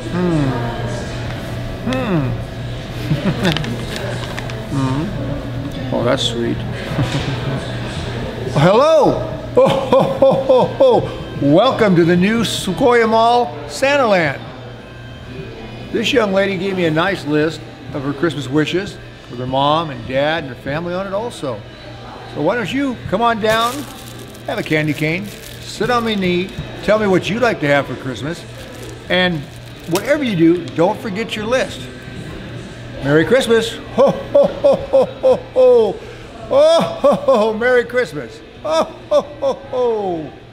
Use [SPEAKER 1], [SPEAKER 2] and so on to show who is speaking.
[SPEAKER 1] Oh, that's sweet. Hello! Oh, ho, ho, ho, ho. Welcome to the new Sequoia Mall, Santaland. This young lady gave me a nice list of her Christmas wishes with her mom and dad and her family on it also. So why don't you come on down, have a candy cane, sit on my knee, tell me what you'd like to have for Christmas, and whatever you do, don't forget your list. Merry Christmas! Ho, ho, ho, ho, ho, ho! Oh, ho, ho, ho, Merry Christmas! Oh, ho, ho, ho!